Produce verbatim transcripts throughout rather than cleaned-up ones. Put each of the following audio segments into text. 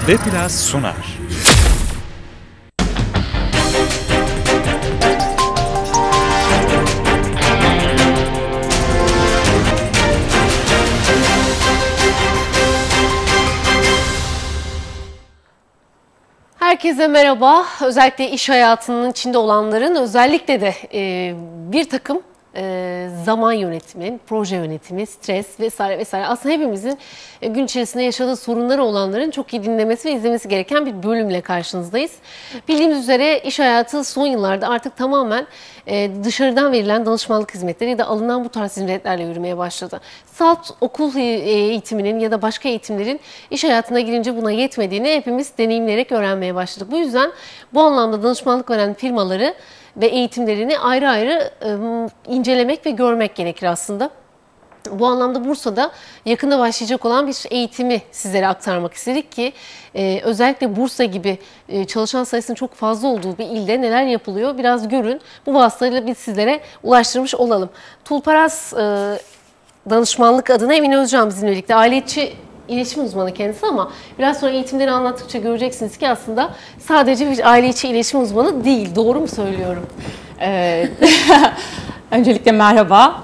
Ve+ sunar. Herkese merhaba. Özellikle iş hayatının içinde olanların özellikle de e, bir takım e, zaman yönetimi, proje yönetimi, stres vesaire vesaire. Aslında hepimizin e, gün içerisinde yaşadığı sorunları olanların çok iyi dinlemesi ve izlemesi gereken bir bölümle karşınızdayız. Bildiğimiz üzere iş hayatı son yıllarda artık tamamen e, dışarıdan verilen danışmanlık hizmetleri ya da alınan bu tarz hizmetlerle yürümeye başladı. Salt okul eğitiminin ya da başka eğitimlerin iş hayatına girince buna yetmediğini hepimiz deneyimleyerek öğrenmeye başladık. Bu yüzden bu anlamda danışmanlık veren firmaları ve eğitimlerini ayrı ayrı e, incelemek ve görmek gerekir aslında. Bu anlamda Bursa'da yakında başlayacak olan bir eğitimi sizlere aktarmak istedik ki e, özellikle Bursa gibi e, çalışan sayısının çok fazla olduğu bir ilde neler yapılıyor biraz görün. Bu vasıtayla biz sizlere ulaştırmış olalım. Tulparas e, danışmanlık adına Emine Özcan bizimle birlikte, aile içi iletişim uzmanı kendisi, ama biraz sonra eğitimleri anlattıkça göreceksiniz ki aslında sadece bir aile içi iletişim uzmanı değil. Doğru mu söylüyorum? Evet. Öncelikle merhaba.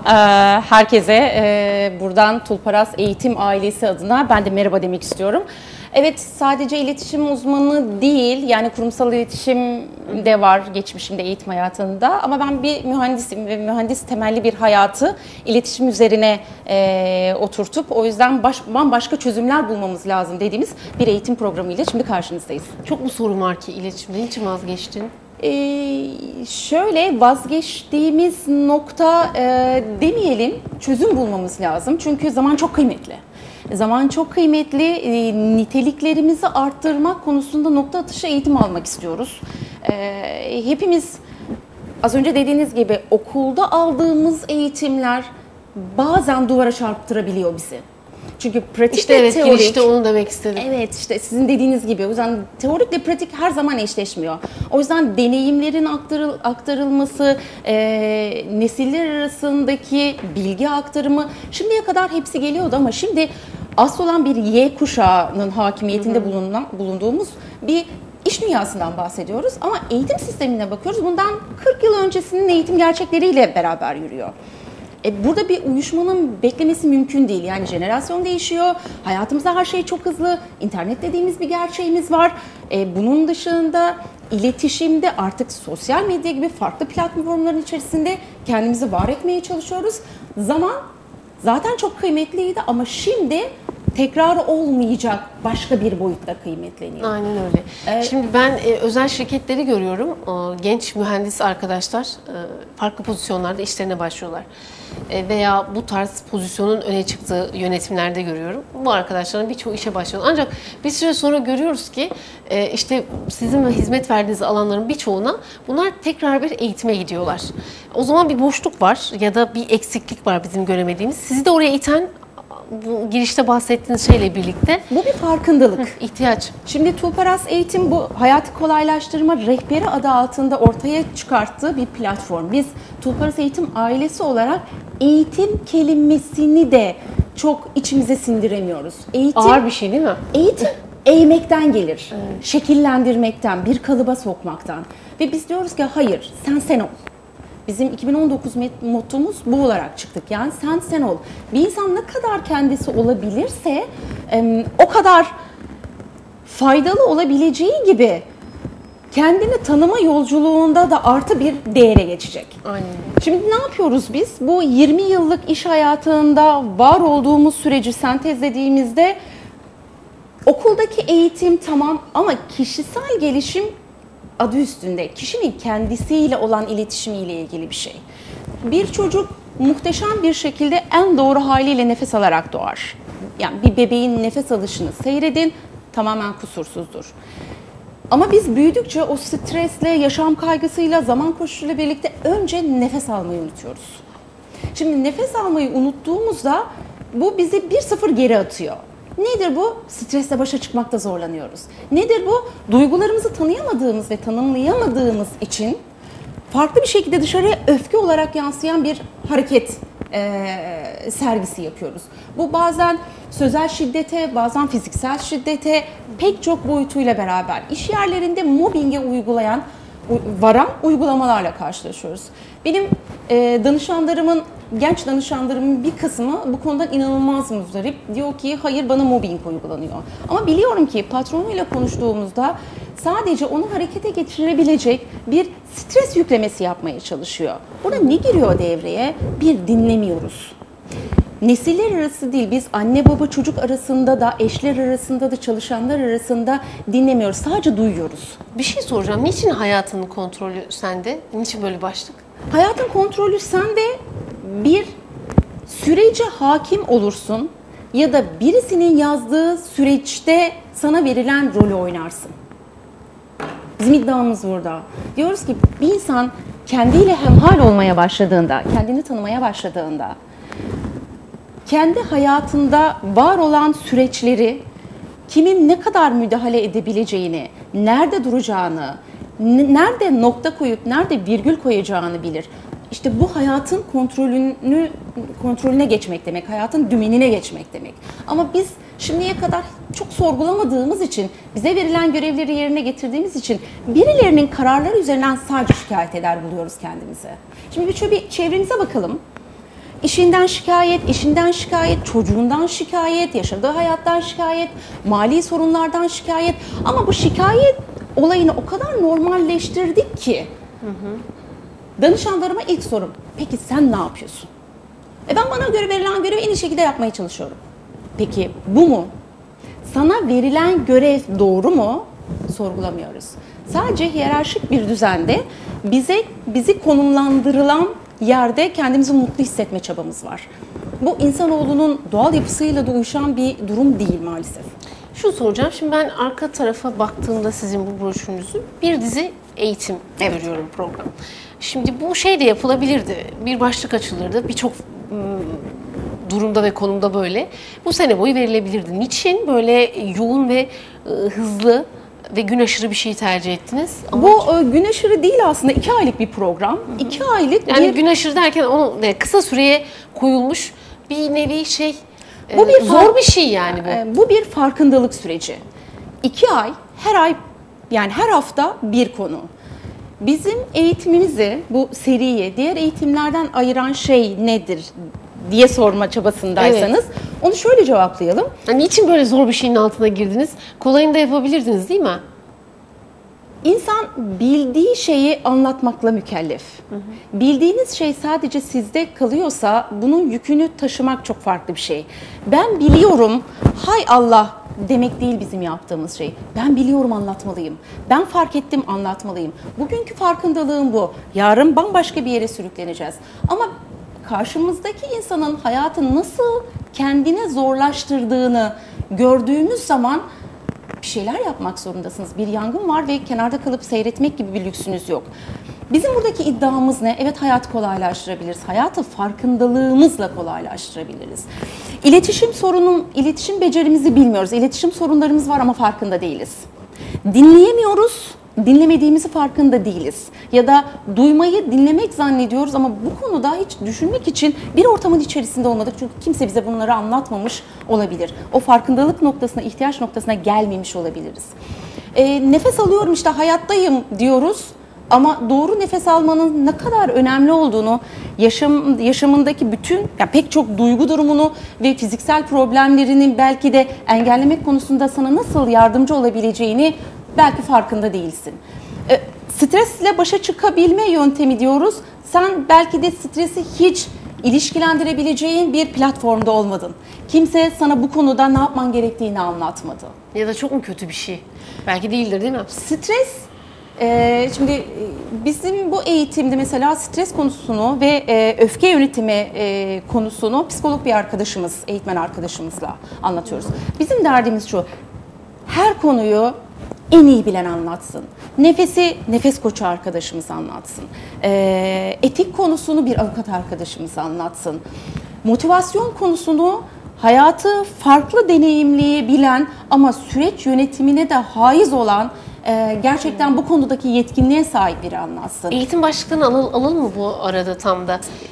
Herkese buradan Tulparas Eğitim Ailesi adına ben de merhaba demek istiyorum. Evet, sadece iletişim uzmanı değil, yani kurumsal iletişim de var geçmişimde eğitim hayatında, ama ben bir mühendisim ve mühendis temelli bir hayatı iletişim üzerine e, oturtup o yüzden baş, bambaşka çözümler bulmamız lazım dediğimiz bir eğitim programıyla şimdi karşınızdayız. Çok mu sorun var ki iletişimde? Niçin vazgeçtin? Ee, şöyle vazgeçtiğimiz nokta e, demeyelim, çözüm bulmamız lazım çünkü zaman çok kıymetli. Zaman çok kıymetli, e, niteliklerimizi arttırmak konusunda nokta atışı eğitim almak istiyoruz. E, hepimiz az önce dediğiniz gibi okulda aldığımız eğitimler bazen duvara çarptırabiliyor bizi. Çünkü pratik işte ve evet, teorik. İşte onu demek istedim. Evet, işte sizin dediğiniz gibi. O yüzden teorikle pratik her zaman eşleşmiyor. O yüzden deneyimlerin aktarıl, aktarılması, e, nesiller arasındaki bilgi aktarımı şimdiye kadar hepsi geliyordu ama şimdi asıl olan bir Y kuşağının hakimiyetinde hı hı. Bulunan, bulunduğumuz bir iş dünyasından bahsediyoruz. Ama eğitim sistemine bakıyoruz. Bundan kırk yıl öncesinin eğitim gerçekleriyle beraber yürüyor. E burada bir uyuşmanın beklemesi mümkün değil. Yani jenerasyon değişiyor, hayatımızda her şey çok hızlı, internet dediğimiz bir gerçeğimiz var. E bunun dışında iletişimde artık sosyal medya gibi farklı platformların içerisinde kendimizi var etmeye çalışıyoruz. Zaman zaten çok kıymetliydi ama şimdi tekrar olmayacak başka bir boyutta kıymetleniyor. Aynen öyle. Ee, Şimdi ben e, özel şirketleri görüyorum. O, genç mühendis arkadaşlar e, farklı pozisyonlarda işlerine başlıyorlar. E, veya bu tarz pozisyonun öne çıktığı yönetimlerde görüyorum. Bu arkadaşların birçoğu işe başlıyor. Ancak bir süre sonra görüyoruz ki e, işte sizin hizmet verdiğiniz alanların birçoğuna bunlar tekrar bir eğitime gidiyorlar. O zaman bir boşluk var ya da bir eksiklik var bizim göremediğimiz. Sizi de oraya iten bu girişte bahsettiğiniz şeyle birlikte. Bu bir farkındalık. ihtiyaç. Şimdi Tulparas Eğitim bu hayatı kolaylaştırma rehberi adı altında ortaya çıkarttığı bir platform. Biz Tulparas Eğitim ailesi olarak eğitim kelimesini de çok içimize sindiremiyoruz. Eğitim, ağır bir şey değil mi? Eğitim eğmekten gelir. Evet. Şekillendirmekten, bir kalıba sokmaktan. Ve biz diyoruz ki hayır, sen sen ol. Bizim iki bin on dokuz mottomuz bu olarak çıktık. Yani sen sen ol. Bir insan ne kadar kendisi olabilirse o kadar faydalı olabileceği gibi kendini tanıma yolculuğunda da artı bir değere geçecek. Aynen. Şimdi ne yapıyoruz biz? Bu yirmi yıllık iş hayatında var olduğumuz süreci sentezlediğimizde okuldaki eğitim tamam ama kişisel gelişim adı üstünde kişinin kendisiyle olan iletişimiyle ilgili bir şey. Bir çocuk muhteşem bir şekilde en doğru haliyle nefes alarak doğar. Yani bir bebeğin nefes alışını seyredin, tamamen kusursuzdur. Ama biz büyüdükçe o stresle, yaşam kaygısıyla, zaman koşusuyla birlikte önce nefes almayı unutuyoruz. Şimdi nefes almayı unuttuğumuzda bu bizi bir sıfır geri atıyor. Nedir bu? Stresle başa çıkmakta zorlanıyoruz. Nedir bu? Duygularımızı tanıyamadığımız ve tanımlayamadığımız için farklı bir şekilde dışarıya öfke olarak yansıyan bir hareket e, sergisi yapıyoruz. Bu bazen sözel şiddete, bazen fiziksel şiddete, pek çok boyutuyla beraber iş yerlerinde mobbinge uygulayan, varan uygulamalarla karşılaşıyoruz. Benim e, danışanlarımın, genç danışanlarımın bir kısmı bu konudan inanılmaz muzdarip. Diyor ki hayır, bana mobbing uygulanıyor. Ama biliyorum ki patronuyla konuştuğumuzda sadece onu harekete geçirebilecek bir stres yüklemesi yapmaya çalışıyor. Burada ne giriyor devreye? Bir, dinlemiyoruz. Nesiller arası değil, biz anne baba çocuk arasında da, eşler arasında da, çalışanlar arasında dinlemiyoruz. Sadece duyuyoruz. Bir şey soracağım. Niçin hayatının kontrolü sende? Niçin böyle başlık? Hayatın kontrolü sende, bir sürece hakim olursun ya da birisinin yazdığı süreçte sana verilen rolü oynarsın. Bizim iddiamız burada. Diyoruz ki bir insan kendiyle hemhal olmaya başladığında, kendini tanımaya başladığında, kendi hayatında var olan süreçleri, kimin ne kadar müdahale edebileceğini, nerede duracağını, nerede nokta koyup nerede virgül koyacağını bilir. İşte bu hayatın kontrolünü kontrolüne geçmek demek, hayatın dümenine geçmek demek. Ama biz şimdiye kadar çok sorgulamadığımız için, bize verilen görevleri yerine getirdiğimiz için birilerinin kararları üzerinden sadece şikayet eder buluyoruz kendimizi. Şimdi bir şöyle bir çevremize bakalım. İşinden şikayet, eşinden şikayet, çocuğundan şikayet, yaşadığı hayattan şikayet, mali sorunlardan şikayet. Ama bu şikayet olayını o kadar normalleştirdik ki, hı hı. danışanlarıma ilk sorum, peki sen ne yapıyorsun? E ben bana göre verilen görevi en iyi şekilde yapmaya çalışıyorum. Peki bu mu? Sana verilen görev doğru mu? Sorgulamıyoruz. Sadece hiyerarşik bir düzende bize bizi konumlandırılan yerde kendimizi mutlu hissetme çabamız var. Bu insanoğlunun doğal yapısıyla da uyuşan bir durum değil maalesef. Şunu soracağım. Şimdi ben arka tarafa baktığımda sizin bu broşürünüzü bir dizi eğitim evet. görüyorum, program. Şimdi bu şey de yapılabilirdi. Bir başlık açılırdı. Birçok durumda ve konumda böyle. Bu sene boyu verilebilirdi. Niçin böyle yoğun ve hızlı ve gün aşırı bir şey tercih ettiniz? Ama bu e, gün aşırı değil aslında, iki aylık bir program. Hı hı. İki aylık yani bir... gün aşırı derken onu kısa süreye koyulmuş bir nevi şey. Bu bir zor fark... bir şey yani bu. Bu bir farkındalık süreci. İki ay, her ay yani her hafta bir konu. Bizim eğitimimizi, bu seriyi diğer eğitimlerden ayıran şey nedir diye sorma çabasındaysanız evet. onu şöyle cevaplayalım. Yani niçin böyle zor bir şeyin altına girdiniz? Kolayını da yapabilirdiniz değil mi? İnsan bildiği şeyi anlatmakla mükellef. Hı hı. Bildiğiniz şey sadece sizde kalıyorsa bunun yükünü taşımak çok farklı bir şey. Ben biliyorum, hay Allah demek değil bizim yaptığımız şey. Ben biliyorum, anlatmalıyım. Ben fark ettim, anlatmalıyım. Bugünkü farkındalığım bu. Yarın bambaşka bir yere sürükleneceğiz. Ama karşımızdaki insanın hayatı nasıl kendine zorlaştırdığını gördüğümüz zaman bir şeyler yapmak zorundasınız. Bir yangın var ve kenarda kalıp seyretmek gibi bir lüksünüz yok. Bizim buradaki iddiamız ne? Evet, hayatı kolaylaştırabiliriz. Hayatı farkındalığımızla kolaylaştırabiliriz. İletişim sorunun, iletişim becerimizi bilmiyoruz. İletişim sorunlarımız var ama farkında değiliz. Dinleyemiyoruz. Dinlemediğimizi farkında değiliz. Ya da duymayı dinlemek zannediyoruz ama bu konuda hiç düşünmek için bir ortamın içerisinde olmadık. Çünkü kimse bize bunları anlatmamış olabilir. O farkındalık noktasına, ihtiyaç noktasına gelmemiş olabiliriz. E, nefes alıyorum, işte hayattayım diyoruz. Ama doğru nefes almanın ne kadar önemli olduğunu, yaşam, yaşamındaki bütün, yani pek çok duygu durumunu ve fiziksel problemlerini belki de engellemek konusunda sana nasıl yardımcı olabileceğini belki farkında değilsin. E, stresle başa çıkabilme yöntemi diyoruz. Sen belki de stresi hiç ilişkilendirebileceğin bir platformda olmadın. Kimse sana bu konuda ne yapman gerektiğini anlatmadı. Ya da çok mu kötü bir şey? Belki değildir, değil mi? Stres, e, şimdi bizim bu eğitimde mesela stres konusunu ve e, öfke yönetimi e, konusunu psikolog bir arkadaşımız, eğitmen arkadaşımızla anlatıyoruz. Bizim derdimiz şu, her konuyu en iyi bilen anlatsın. Nefesi nefes koçu arkadaşımız anlatsın. Ee, etik konusunu bir avukat arkadaşımız anlatsın. Motivasyon konusunu hayatı farklı deneyimleyebilen ama süreç yönetimine de haiz olan, e, gerçekten bu konudaki yetkinliğe sahip biri anlatsın. Eğitim başlıklarını alalım, alalım mı bu arada tam da?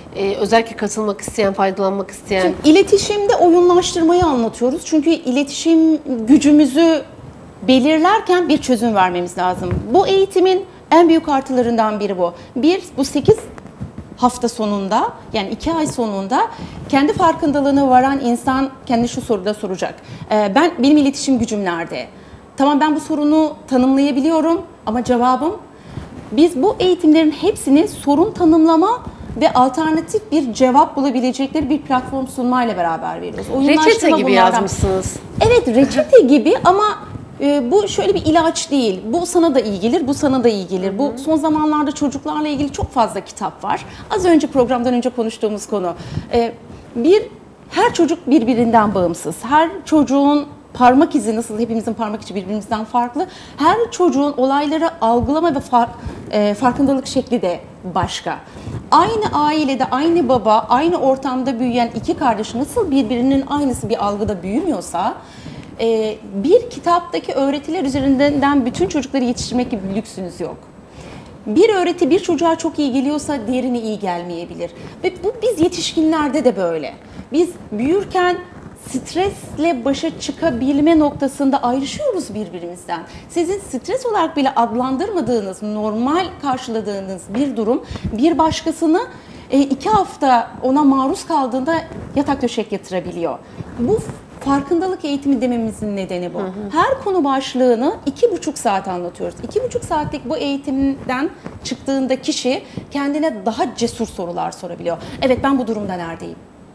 Ee, özellikle katılmak isteyen, faydalanmak isteyen. Çünkü iletişimde oyunlaştırmayı anlatıyoruz. Çünkü iletişim gücümüzü belirlerken bir çözüm vermemiz lazım. Bu eğitimin en büyük artılarından biri bu. Bir, bu sekiz hafta sonunda, yani iki ay sonunda kendi farkındalığına varan insan kendi şu soruda soracak. Ee, ben benim iletişim gücüm nerede? Tamam, ben bu sorunu tanımlayabiliyorum ama cevabım, biz bu eğitimlerin hepsini sorun tanımlama ve alternatif bir cevap bulabilecekleri bir platform sunmayla beraber veriyoruz. Reçete gibi yazmışsınız. Evet, reçete gibi ama e, bu şöyle bir ilaç değil. Bu sana da iyi gelir, bu sana da iyi gelir. Hı hı. Bu son zamanlarda çocuklarla ilgili çok fazla kitap var. Az önce programdan önce konuştuğumuz konu. E, bir, her çocuk birbirinden bağımsız. Her çocuğun parmak izi nasıl hepimizin parmak izi birbirimizden farklı. Her çocuğun olayları algılama ve fark, e, farkındalık şekli de başka. Aynı ailede, aynı baba, aynı ortamda büyüyen iki kardeş nasıl birbirinin aynısı bir algıda büyümüyorsa, e, bir kitaptaki öğretiler üzerinden bütün çocukları yetiştirmek gibi bir lüksünüz yok. Bir öğreti bir çocuğa çok iyi geliyorsa diğerine iyi gelmeyebilir. Ve bu biz yetişkinlerde de böyle. Biz büyürken stresle başa çıkabilme noktasında ayrışıyoruz birbirimizden. Sizin stres olarak bile adlandırmadığınız, normal karşıladığınız bir durum bir başkasını iki hafta ona maruz kaldığında yatak döşek yatırabiliyor. Bu farkındalık eğitimi dememizin nedeni bu. Hı hı. Her konu başlığını iki buçuk saat anlatıyoruz. İki buçuk saatlik bu eğitimden çıktığında kişi kendine daha cesur sorular sorabiliyor. Evet, ben bu durumda neredeyim?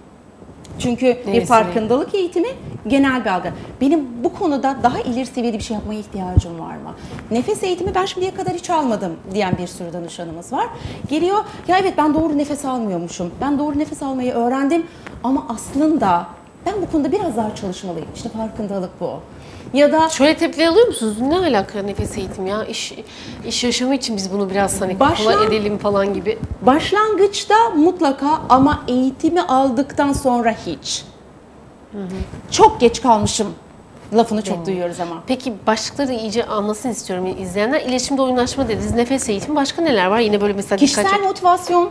Çünkü Neyse. bir farkındalık eğitimi genel bir algı. Benim bu konuda daha ileri seviyede bir şey yapmaya ihtiyacım var mı? Nefes eğitimi ben şimdiye kadar hiç almadım diyen bir sürü danışanımız var. Geliyor, ya evet ben doğru nefes almıyormuşum. Ben doğru nefes almayı öğrendim ama aslında ben bu konuda biraz daha çalışmalıyım. İşte farkındalık bu. Ya da şöyle tepkiler alıyor musunuz? Ne alaka nefes eğitimi ya? İş, iş yaşamı için biz bunu biraz hani kolay edelim falan gibi. Başlangıçta mutlaka ama eğitimi aldıktan sonra hiç. Hı hı. Çok geç kalmışım lafını çok hmm. duyuyoruz ama. Peki başlıkları iyice anlasın istiyorum izleyenler. İletişimde oyunlaşma dediniz, nefes eğitimi, başka neler var? Yine böyle mesela kişisel dikkat çek- motivasyon,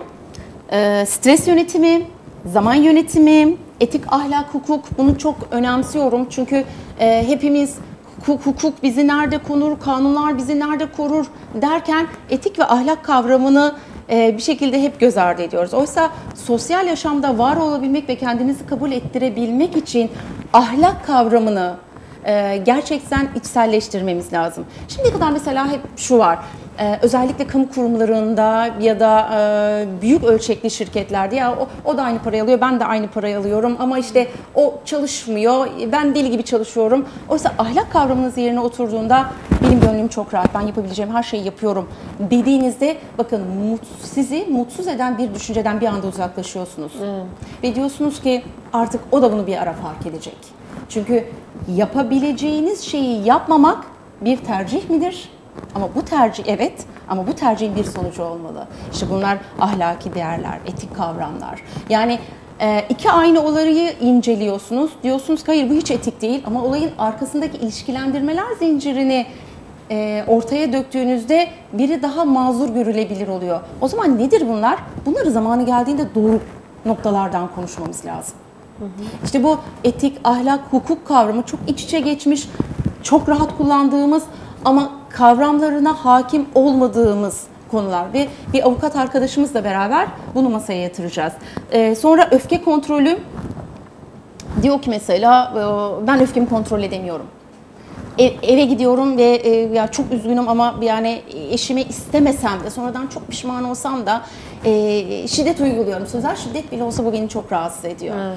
stres yönetimi, zaman yönetimi, etik, ahlak, hukuk, bunu çok önemsiyorum. Çünkü e, hepimiz hukuk, hukuk bizi nerede korur, kanunlar bizi nerede korur derken etik ve ahlak kavramını e, bir şekilde hep göz ardı ediyoruz. Oysa sosyal yaşamda var olabilmek ve kendinizi kabul ettirebilmek için ahlak kavramını e, gerçekten içselleştirmemiz lazım. Şimdiye kadar mesela hep şu var. Ee, özellikle kamu kurumlarında ya da e, büyük ölçekli şirketlerde ya o, o da aynı parayı alıyor, ben de aynı parayı alıyorum ama işte o çalışmıyor, ben deli gibi çalışıyorum. Oysa ahlak kavramınız yerine oturduğunda benim gönlüm çok rahat, ben yapabileceğim her şeyi yapıyorum dediğinizde bakın mut, sizi mutsuz eden bir düşünceden bir anda uzaklaşıyorsunuz. Hmm. Ve diyorsunuz ki artık o da bunu bir ara fark edecek. Çünkü yapabileceğiniz şeyi yapmamak bir tercih midir? Ama bu tercih evet ama bu tercihin bir sonucu olmalı. İşte bunlar ahlaki değerler, etik kavramlar. Yani e, iki aynı olayı inceliyorsunuz. Diyorsunuz ki hayır bu hiç etik değil ama olayın arkasındaki ilişkilendirmeler zincirini e, ortaya döktüğünüzde biri daha mazur görülebilir oluyor. O zaman nedir bunlar? Bunları zamanı geldiğinde doğru noktalardan konuşmamız lazım. Hı hı. İşte bu etik, ahlak, hukuk kavramı çok iç içe geçmiş, çok rahat kullandığımız ama kavramlarına hakim olmadığımız konular ve bir avukat arkadaşımızla beraber bunu masaya yatıracağız. Ee, sonra öfke kontrolü diyor ki mesela ben öfkemi kontrol edemiyorum. E, eve gidiyorum ve e, ya çok üzgünüm ama yani eşimi istemesem de sonradan çok pişman olsam da e, şiddet uyguluyorum. Sözel şiddet bile olsa bu beni çok rahatsız ediyor. Evet.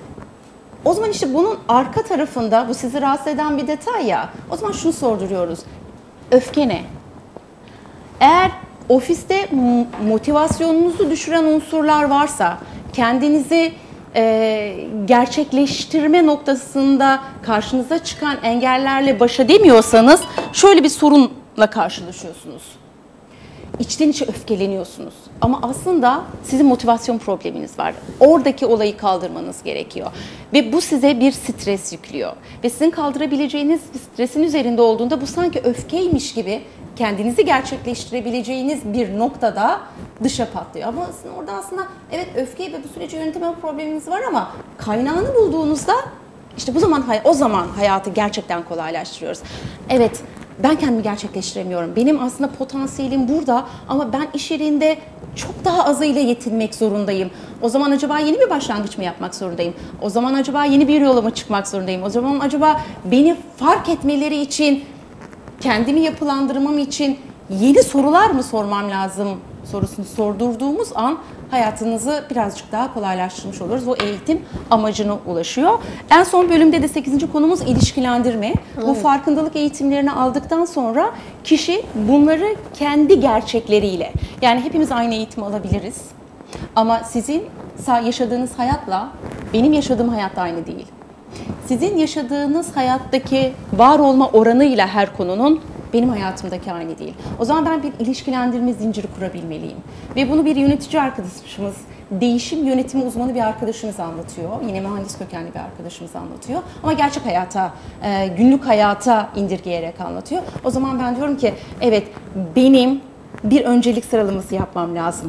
O zaman işte bunun arka tarafında bu sizi rahatsız eden bir detay ya. O zaman şunu sorduruyoruz. Öfke ne? Eğer ofiste motivasyonunuzu düşüren unsurlar varsa, kendinizi e, gerçekleştirme noktasında karşınıza çıkan engellerle baş edemiyorsanız şöyle bir sorunla karşılaşıyorsunuz. İçten içe öfkeleniyorsunuz. Ama aslında sizin motivasyon probleminiz var. Oradaki olayı kaldırmanız gerekiyor. Ve bu size bir stres yüklüyor. Ve sizin kaldırabileceğiniz stresin üzerinde olduğunda bu sanki öfkeymiş gibi kendinizi gerçekleştirebileceğiniz bir noktada dışa patlıyor. Ama aslında orada aslında evet öfke ve bu süreci yöneteme problemimiz var ama kaynağını bulduğunuzda işte bu zaman o zaman hayatı gerçekten kolaylaştırıyoruz. Evet, ben kendimi gerçekleştiremiyorum. Benim aslında potansiyelim burada ama ben iş yerinde çok daha azıyla yetinmek zorundayım. O zaman acaba yeni bir başlangıç mı yapmak zorundayım? O zaman acaba yeni bir yola mı çıkmak zorundayım? O zaman acaba beni fark etmeleri için, kendimi yapılandırmam için yeni sorular mı sormam lazım sorusunu sordurduğumuz an hayatınızı birazcık daha kolaylaştırmış oluruz. O eğitim amacına ulaşıyor. En son bölümde de sekizinci konumuz ilişkilendirme. Evet. Bu farkındalık eğitimlerini aldıktan sonra kişi bunları kendi gerçekleriyle, yani hepimiz aynı eğitimi alabiliriz. Ama sizin yaşadığınız hayatla benim yaşadığım hayat aynı değil. Sizin yaşadığınız hayattaki var olma oranıyla her konunun benim hayatımdaki aynı değil. O zaman ben bir ilişkilendirme zinciri kurabilmeliyim. Ve bunu bir yönetici arkadaşımız, değişim yönetimi uzmanı bir arkadaşımız anlatıyor. Yine mühendis kökenli bir arkadaşımız anlatıyor. Ama gerçek hayata, günlük hayata indirgeyerek anlatıyor. O zaman ben diyorum ki evet, benim bir öncelik sıralaması yapmam lazım.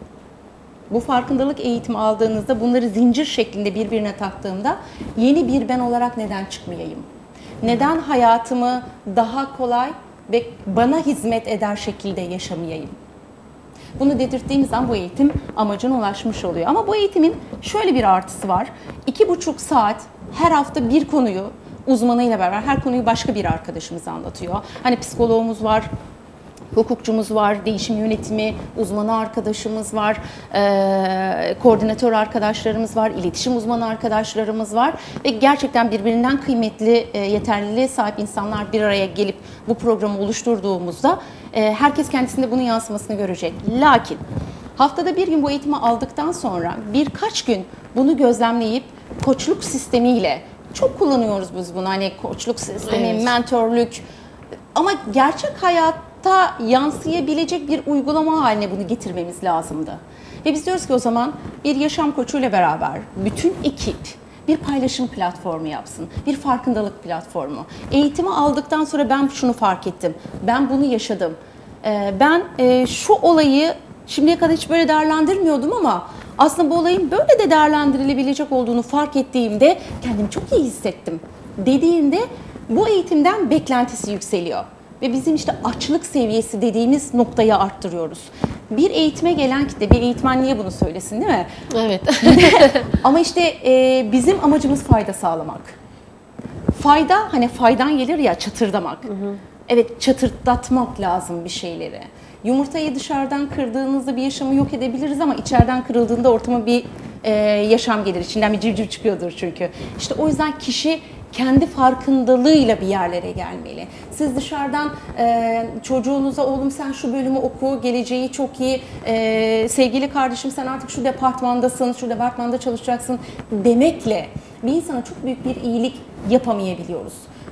Bu farkındalık eğitimi aldığınızda bunları zincir şeklinde birbirine taktığımda yeni bir ben olarak neden çıkmayayım? Neden hayatımı daha kolay ve bana hizmet eder şekilde yaşamayayım? Bunu dedirttiğimiz zaman bu eğitim amacına ulaşmış oluyor. Ama bu eğitimin şöyle bir artısı var. İki buçuk saat her hafta bir konuyu uzmanıyla beraber, her konuyu başka bir arkadaşımız anlatıyor. Hani psikoloğumuz var, hukukçumuz var, değişim yönetimi uzmanı arkadaşımız var, e, koordinatör arkadaşlarımız var, iletişim uzmanı arkadaşlarımız var ve gerçekten birbirinden kıymetli, e, yeterliliğe sahip insanlar bir araya gelip bu programı oluşturduğumuzda e, herkes kendisinde bunun yansımasını görecek. Lakin haftada bir gün bu eğitimi aldıktan sonra birkaç gün bunu gözlemleyip koçluk sistemiyle, çok kullanıyoruz biz bunu, hani koçluk sistemi, evet, mentörlük, ama gerçek hayat yansıyabilecek bir uygulama haline bunu getirmemiz lazımdı. Ve biz diyoruz ki o zaman bir yaşam koçuyla beraber bütün ekip bir paylaşım platformu yapsın, bir farkındalık platformu. Eğitimi aldıktan sonra ben şunu fark ettim, ben bunu yaşadım. Ben şu olayı şimdiye kadar hiç böyle değerlendirmiyordum ama aslında bu olayın böyle de değerlendirilebilecek olduğunu fark ettiğimde kendimi çok iyi hissettim dediğinde bu eğitimden beklentisi yükseliyor. Ve bizim işte açlık seviyesi dediğimiz noktayı arttırıyoruz. Bir eğitime gelen kitle, bir eğitmen niye bunu söylesin, değil mi? Evet. Ama işte e, bizim amacımız fayda sağlamak. Fayda, hani faydan gelir ya, çatırdamak. Hı hı. Evet, çatırdatmak lazım bir şeyleri. Yumurtayı dışarıdan kırdığınızda bir yaşamı yok edebiliriz ama içeriden kırıldığında ortama bir e, yaşam gelir. İçinden bir civciv çıkıyordur çünkü. İşte o yüzden kişi kendi farkındalığıyla bir yerlere gelmeli. Siz dışarıdan e, çocuğunuza oğlum sen şu bölümü oku, geleceği çok iyi, e, sevgili kardeşim sen artık şu departmandasın, şu departmanda çalışacaksın demekle bir insana çok büyük bir iyilik yapamayabiliyoruz.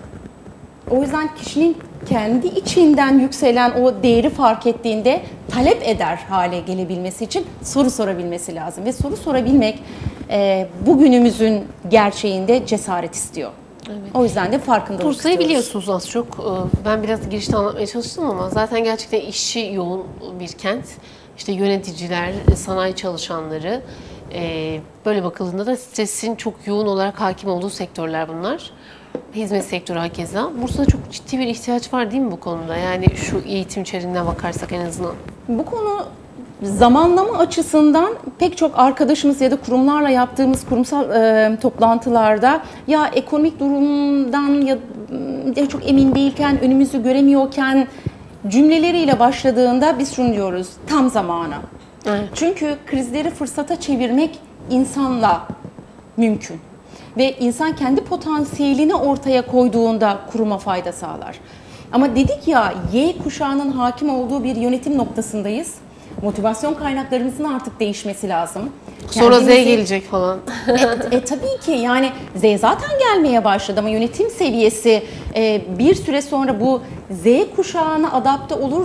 O yüzden kişinin kendi içinden yükselen o değeri fark ettiğinde talep eder hale gelebilmesi için soru sorabilmesi lazım. Ve soru sorabilmek e, bugünümüzün gerçeğinde cesaret istiyor. Evet. O yüzden de farkındalık Bursa'yı istiyoruz. biliyorsunuz az çok. Ben biraz girişte anlatmaya çalıştım ama zaten gerçekten işçi yoğun bir kent. İşte yöneticiler, sanayi çalışanları, böyle bakıldığında da stresin çok yoğun olarak hakim olduğu sektörler bunlar. Hizmet sektörü hakeza. Bursa'da çok ciddi bir ihtiyaç var değil mi bu konuda? Yani şu eğitim içeriğine bakarsak en azından. Bu konu zamanlama açısından pek çok arkadaşımız ya da kurumlarla yaptığımız kurumsal e, toplantılarda ya ekonomik durumdan ya, ya çok emin değilken, önümüzü göremiyorken cümleleriyle başladığında biz şunu diyoruz, tam zamanı. Evet. Çünkü krizleri fırsata çevirmek insanla mümkün. Ve insan kendi potansiyelini ortaya koyduğunda kuruma fayda sağlar. Ama dedik ya, Y kuşağının hakim olduğu bir yönetim noktasındayız. Motivasyon kaynaklarımızın artık değişmesi lazım. Sonra Kendimizi... Z gelecek falan. e, e, tabii ki yani Z zaten gelmeye başladı ama yönetim seviyesi e, bir süre sonra bu Z kuşağına adapte olur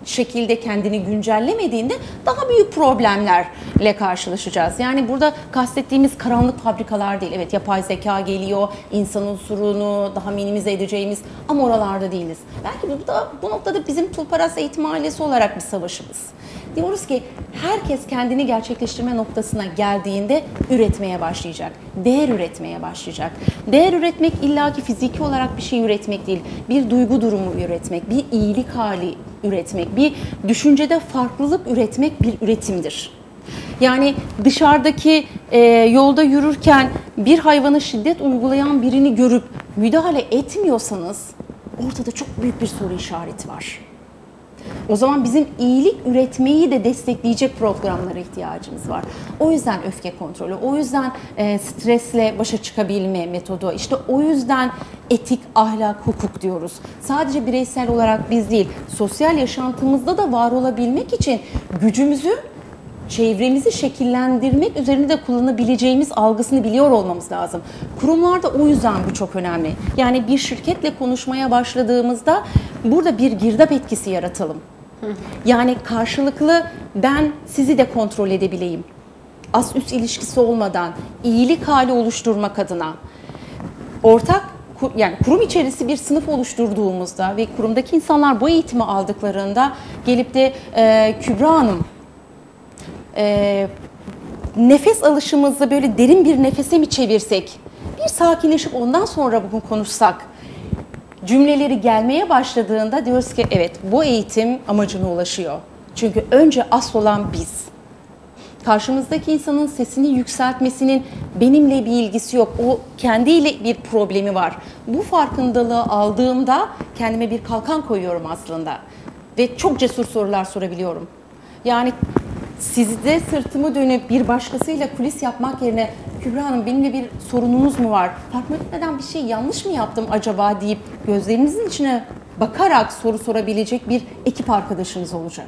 şekilde kendini güncellemediğinde daha büyük problemlerle karşılaşacağız. Yani burada kastettiğimiz karanlık fabrikalar değil. Evet, yapay zeka geliyor, insan unsurunu daha minimize edeceğimiz, ama oralarda değiliz. Belki bu da bu noktada bizim Tulparas Eğitim Ailesi olarak bir savaşımız. Diyoruz ki herkes kendini gerçekleştirme noktasına geldiğinde üretmeye başlayacak. Değer üretmeye başlayacak. Değer üretmek illaki fiziki olarak bir şey üretmek değil. Bir duygu durumu üretmek, bir iyilik hali üretmek, bir düşüncede farklılık üretmek bir üretimdir. Yani dışarıdaki e, yolda yürürken bir hayvana şiddet uygulayan birini görüp müdahale etmiyorsanız ortada çok büyük bir soru işareti var. O zaman bizim iyilik üretmeyi de destekleyecek programlara ihtiyacımız var. O yüzden öfke kontrolü, o yüzden e, stresle başa çıkabilme metodu, işte o yüzden etik, ahlak, hukuk diyoruz. Sadece bireysel olarak biz değil, sosyal yaşantımızda da var olabilmek için gücümüzü çevremizi şekillendirmek üzerinde de kullanabileceğimiz algısını biliyor olmamız lazım. Kurumlarda o yüzden bu çok önemli. Yani bir şirketle konuşmaya başladığımızda burada bir girdap etkisi yaratalım. Yani karşılıklı ben sizi de kontrol edebileyim. As üst ilişkisi olmadan iyilik hali oluşturmak adına ortak, yani kurum içerisi bir sınıf oluşturduğumuzda ve kurumdaki insanlar bu eğitimi aldıklarında gelip de e, Kübra Hanım, E, nefes alışımızı böyle derin bir nefese mi çevirsek, bir sakinleşip ondan sonra bugün konuşsak, cümleleri gelmeye başladığında diyoruz ki evet, bu eğitim amacına ulaşıyor. Çünkü önce asıl olan biz. Karşımızdaki insanın sesini yükseltmesinin benimle bir ilgisi yok. O kendiyle bir problemi var. Bu farkındalığı aldığımda kendime bir kalkan koyuyorum aslında. Ve çok cesur sorular sorabiliyorum. Yani sizde sırtımı dönüp bir başkasıyla kulis yapmak yerine Kübra Hanım benimle bir sorununuz mu var? Fark etmeden bir şey yanlış mı yaptım acaba deyip gözlerinizin içine bakarak soru sorabilecek bir ekip arkadaşınız olacak.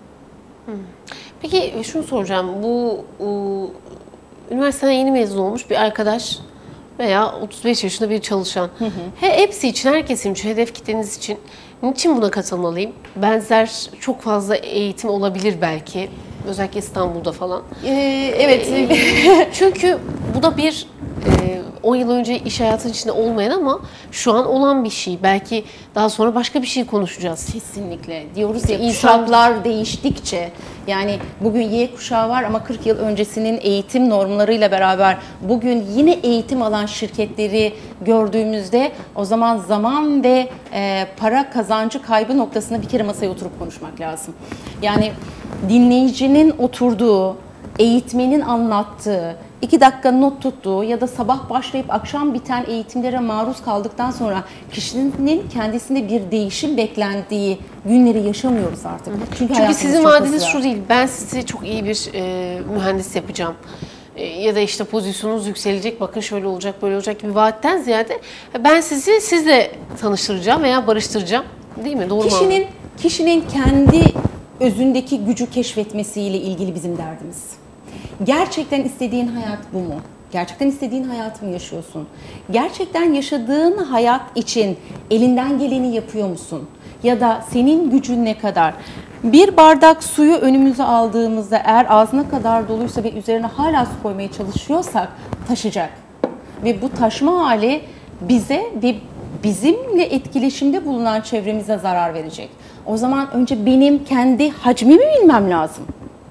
Peki şunu soracağım. Bu u, üniversiteden yeni mezun olmuş bir arkadaş veya otuz beş yaşında bir çalışan. Hı hı. He, hepsi için, herkesin için, hedef kitleniz için niçin buna katılmalıyım? Benzer çok fazla eğitim olabilir belki. Özellikle İstanbul'da falan. Ee, evet. Ee, çünkü bu da bir e, on yıl önce iş hayatının içinde olmayan ama şu an olan bir şey. Belki daha sonra başka bir şey konuşacağız. Kesinlikle. Diyoruz ya, İnsan... kuşaklar değiştikçe, yani bugün Y kuşağı var ama kırk yıl öncesinin eğitim normlarıyla beraber bugün yine eğitim alan şirketleri gördüğümüzde o zaman zaman ve e, para kazancı kaybı noktasında bir kere masaya oturup konuşmak lazım. Yani dinleyicinin oturduğu, eğitmenin anlattığı, iki dakika not tuttuğu ya da sabah başlayıp akşam biten eğitimlere maruz kaldıktan sonra kişinin kendisinde bir değişim beklendiği günleri yaşamıyoruz artık. Çünkü, Çünkü sizin vaadiniz şu değil, ben sizi çok iyi bir e, mühendis yapacağım. E, ya da işte pozisyonunuz yükselecek, bakın şöyle olacak, böyle olacak gibi vaatten ziyade ben sizi sizle tanıştıracağım veya barıştıracağım. Değil mi? Doğru mu? Kişinin, kişinin kendi özündeki gücü keşfetmesiyle ilgili bizim derdimiz. Gerçekten istediğin hayat bu mu? Gerçekten istediğin hayatı mı yaşıyorsun? Gerçekten yaşadığın hayat için elinden geleni yapıyor musun? Ya da senin gücün ne kadar? Bir bardak suyu önümüze aldığımızda eğer ağzına kadar doluysa ve üzerine hala su koymaya çalışıyorsak taşacak. Ve bu taşma hali bize ve bizimle etkileşimde bulunan çevremize zarar verecek. O zaman önce benim kendi hacmimi bilmem lazım.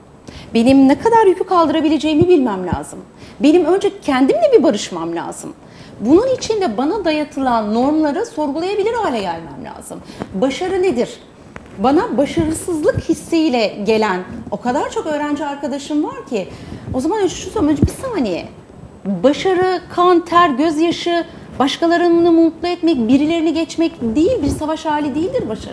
Benim ne kadar yükü kaldırabileceğimi bilmem lazım. Benim önce kendimle bir barışmam lazım. Bunun için de bana dayatılan normları sorgulayabilir hale gelmem lazım. Başarı nedir? Bana başarısızlık hissiyle gelen o kadar çok öğrenci arkadaşım var ki, o zaman önce şu zaman önce bir saniye. Başarı, kan, ter, gözyaşı, başkalarını mutlu etmek, birilerini geçmek değil, bir savaş hali değildir başarı.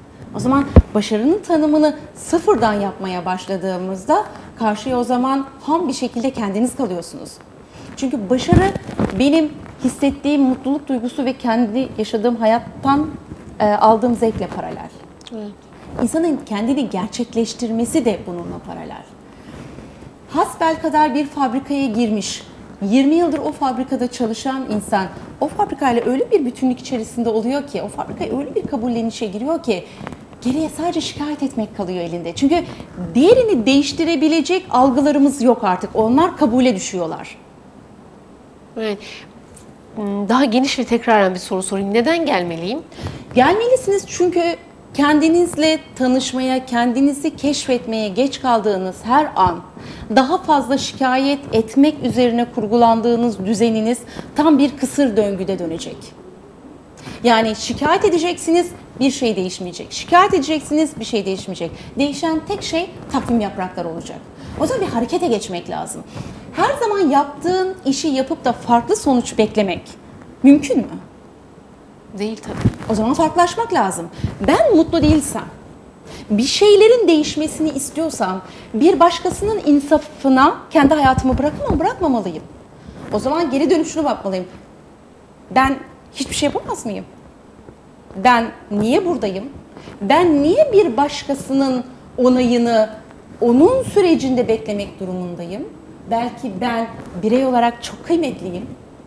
O zaman başarının tanımını sıfırdan yapmaya başladığımızda karşıya o zaman ham bir şekilde kendiniz kalıyorsunuz. Çünkü başarı benim hissettiğim mutluluk duygusu ve kendi yaşadığım hayattan e, aldığım zevkle paralel. Evet. İnsanın kendini gerçekleştirmesi de bununla paralel. Hasbelkader bir fabrikaya girmiş, yirmi yıldır o fabrikada çalışan insan o fabrikayla öyle bir bütünlük içerisinde oluyor ki, o fabrikaya öyle bir kabullenişe giriyor ki Geriye sadece şikayet etmek kalıyor elinde. Çünkü diğerini değiştirebilecek algılarımız yok artık. Onlar kabule düşüyorlar. Evet. Daha geniş ve tekraren bir soru sorayım. Neden gelmeliyim? Gelmelisiniz çünkü kendinizle tanışmaya, kendinizi keşfetmeye geç kaldığınız her an daha fazla şikayet etmek üzerine kurgulandığınız düzeniniz tam bir kısır döngüde dönecek. Yani şikayet edeceksiniz, bir şey değişmeyecek. Şikayet edeceksiniz, bir şey değişmeyecek. Değişen tek şey takvim yaprakları olacak. O zaman bir harekete geçmek lazım. Her zaman yaptığın işi yapıp da farklı sonuç beklemek mümkün mü? Değil tabii. O zaman farklılaşmak lazım. Ben mutlu değilsem, bir şeylerin değişmesini istiyorsam, bir başkasının insafına kendi hayatımı bırakamam, bırakmamalıyım. O zaman geri dönüşüne bakmalıyım. Ben hiçbir şey yapamaz mıyım? Ben niye buradayım? Ben niye bir başkasının onayını onun sürecinde beklemek durumundayım? Belki ben birey olarak çok kıymetliyim.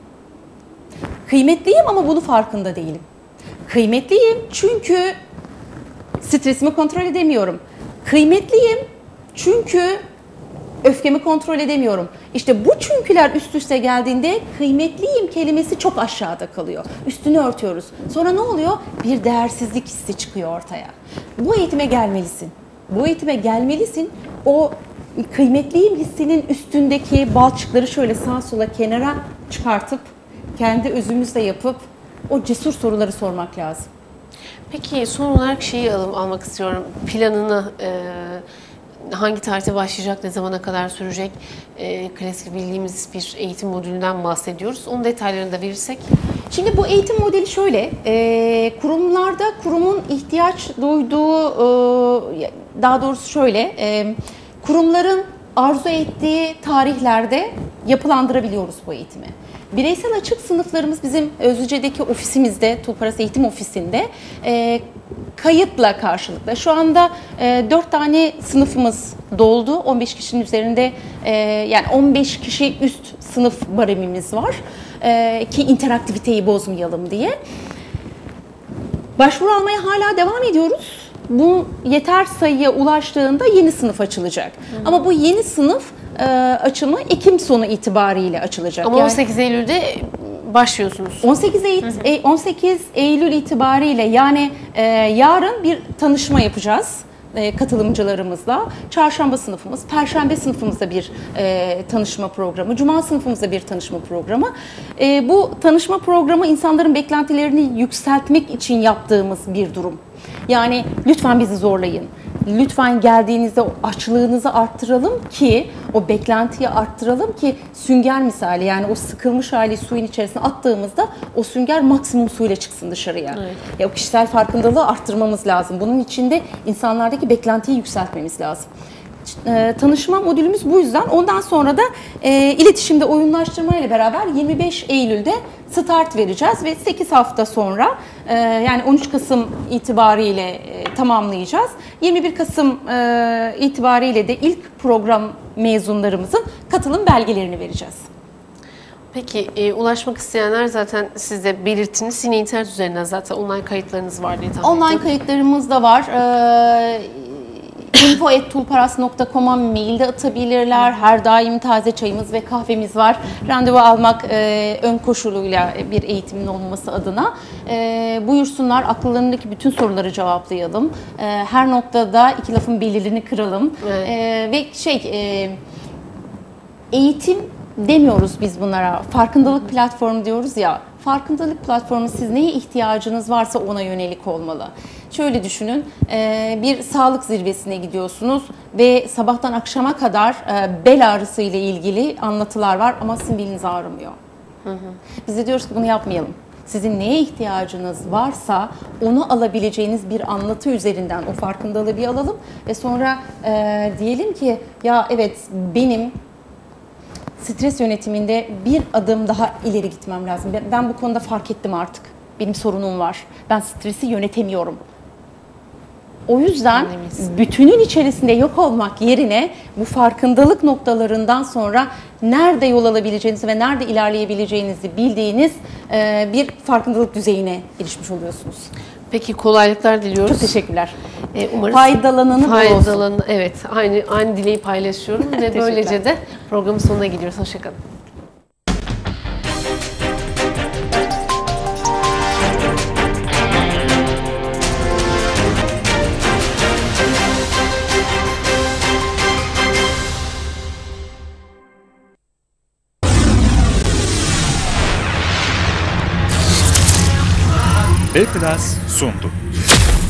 Kıymetliyim ama bunu farkında değilim. Kıymetliyim çünkü stresimi kontrol edemiyorum. Kıymetliyim çünkü öfkemi kontrol edemiyorum. İşte bu çünküler üst üste geldiğinde kıymetliyim kelimesi çok aşağıda kalıyor. Üstünü örtüyoruz. Sonra ne oluyor? Bir değersizlik hissi çıkıyor ortaya. Bu eğitime gelmelisin. Bu eğitime gelmelisin. O kıymetliyim hissinin üstündeki balçıkları şöyle sağa sola kenara çıkartıp kendi özümüzle yapıp o cesur soruları sormak lazım. Peki son olarak şeyi al almak istiyorum. Planını e, hangi tarihte başlayacak, ne zamana kadar sürecek? E, klasik bildiğimiz bir eğitim modülünden bahsediyoruz. Onun detaylarını da verirsek. Şimdi bu eğitim modeli şöyle, e, kurumlarda kurumun ihtiyaç duyduğu, e, daha doğrusu şöyle, e, kurumların arzu ettiği tarihlerde yapılandırabiliyoruz bu eğitimi. Bireysel açık sınıflarımız bizim Özlüce'deki ofisimizde, Tulparas Eğitim Ofisi'nde e, kayıtla karşılıklı. Şu anda e, dört tane sınıfımız doldu. on beş kişinin üzerinde e, yani on beş kişi üst sınıf baremimiz var. E, ki interaktiviteyi bozmayalım diye. Başvuru almaya hala devam ediyoruz. Bu yeter sayıya ulaştığında yeni sınıf açılacak. Hı. Ama bu yeni sınıf e, açımı Ekim sonu itibariyle açılacak. Ama yani, on sekiz Eylül'de başlıyorsunuz. on sekiz Eylül, hı hı. on sekiz Eylül itibariyle yani e, yarın bir tanışma yapacağız e, katılımcılarımızla. Çarşamba sınıfımız, Perşembe sınıfımızda bir e, tanışma programı, Cuma sınıfımızda bir tanışma programı. E, bu tanışma programı insanların beklentilerini yükseltmek için yaptığımız bir durum. Yani lütfen bizi zorlayın. Lütfen geldiğinizde o açlığınızı arttıralım ki, o beklentiyi arttıralım ki sünger misali, yani o sıkılmış hali suyun içerisine attığımızda o sünger maksimum suyla çıksın dışarıya. Evet. Ya o kişisel farkındalığı arttırmamız lazım. Bunun için de insanlardaki beklentiyi yükseltmemiz lazım. E, tanışma modülümüz bu yüzden. Ondan sonra da e, iletişimde oyunlaştırma ile beraber yirmi beş Eylül'de start vereceğiz ve sekiz hafta sonra e, yani on üç Kasım itibariyle e, tamamlayacağız. yirmi bir Kasım e, itibariyle de ilk program mezunlarımızın katılım belgelerini vereceğiz. Peki e, ulaşmak isteyenler zaten siz de belirttiniz. Yine internet üzerinden zaten online kayıtlarınız var diye tahmin ediyorum. Online kayıtlarımız da var. Ee, info at tulparas nokta com'a mail de atabilirler. Her daim taze çayımız ve kahvemiz var. Randevu almak e, ön koşuluyla bir eğitimin olması adına. E, buyursunlar, akıllarındaki bütün soruları cevaplayalım. E, her noktada iki lafın belirlerini kıralım. Evet. E, ve şey e, eğitim demiyoruz biz bunlara. Farkındalık platformu diyoruz ya. Farkındalık platformu, siz neye ihtiyacınız varsa ona yönelik olmalı. Şöyle düşünün, bir sağlık zirvesine gidiyorsunuz ve sabahtan akşama kadar bel ağrısı ile ilgili anlatılar var ama sizin beliniz ağrımıyor. Hı hı. Biz de diyoruz ki bunu yapmayalım. Sizin neye ihtiyacınız varsa onu alabileceğiniz bir anlatı üzerinden o farkındalığı bir alalım ve sonra e, diyelim ki ya evet, benim stres yönetiminde bir adım daha ileri gitmem lazım. Ben, ben bu konuda fark ettim artık. Benim sorunum var. Ben stresi yönetemiyorum. O yüzden bütünün içerisinde yok olmak yerine bu farkındalık noktalarından sonra nerede yol alabileceğinizi ve nerede ilerleyebileceğinizi bildiğiniz bir farkındalık düzeyine erişmiş oluyorsunuz. Peki kolaylıklar diliyoruz. Çok teşekkürler. E, umarız Faydalananı bol olsun. faydalanı evet aynı aynı dileği paylaşıyorum ve böylece de programın sonuna gidiyoruz. Hoşçakalın. B Plus sundu.